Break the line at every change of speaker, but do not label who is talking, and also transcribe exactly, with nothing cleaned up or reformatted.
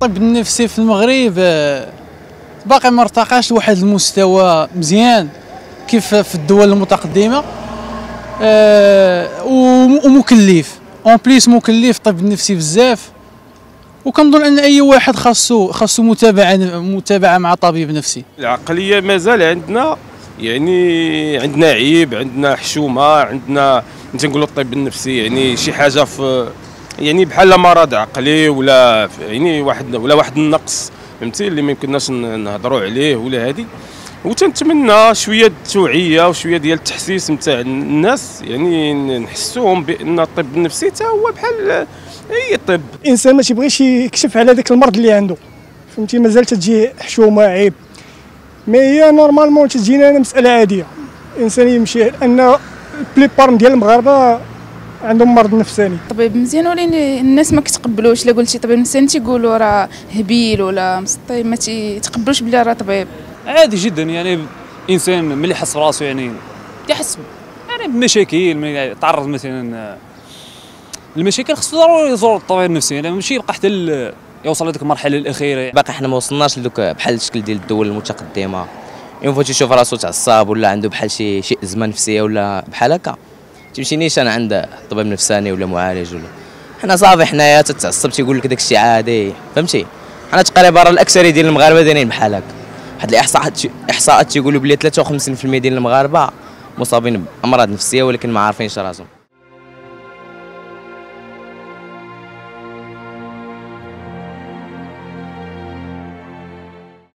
الطب النفسي في المغرب باقي ما ارتقاش لواحد المستوى مزيان كيف في الدول المتقدمه، ومكلف اون بليس مكلف الطب النفسي بزاف، وكنظن ان اي واحد خاصو خاصو متابعه متابعه مع طبيب نفسي.
العقليه مازال عندنا يعني عندنا عيب، عندنا حشومه، عندنا تنقولوا الطب النفسي يعني شي حاجه في يعني بحال مرض عقلي ولا يعني واحد ولا واحد النقص فهمتي اللي ما يمكنناش نهضروا عليه ولا هذه. وتنتمنى شويه التوعيه وشويه ديال التحسيس نتاع الناس، يعني نحسوهم بان الطب النفسي حتى هو بحال اي طب.
الانسان ما تيبغيش يكشف على ذاك المرض اللي عنده فهمتي، مازال تجي حشومه عيب، مي هي نورمالمون تجينا انا مساله عاديه الانسان يمشي، لان بليبار ديال المغاربه عندهم مرض نفساني.
طبيب مزيان ولكن الناس ما كيتقبلوش، الا قلتي طبيب نفساني تيقولوا راه هبيل ولا مسطي، ما تيتقبلوش بلي راه طبيب.
عادي جدا، يعني انسان ملي يحس براسو يعني يحس يعني بمشاكل، يتعرض مثلا المشاكل خصو ضروري يزور الطبيب النفسي، يعني ماشي يبقى حتى يوصل لديك المرحله الاخيره.
باقي حنا ما وصلناش لدوك بحال الشكل ديال الدول المتقدمه، اون فوا تيشوف راسو تعصب ولا عنده بحال شي شي ازمه نفسيه ولا بحال هكا تيمشي نيشان عند طبيب نفساني ولا معالج. ولا حنا صافي حنايا تتعصب تيقول لك داك الشيء عادي فهمتي. حنا تقريبا راه الاكثريه ديال المغاربه دايرين بحال هكا، واحد الاحصاءات احصاءات تيقولوا بلي ثلاثة وخمسين بالمئة ديال المغاربه مصابين بامراض نفسيه ولكن ما عارفينش راسهم.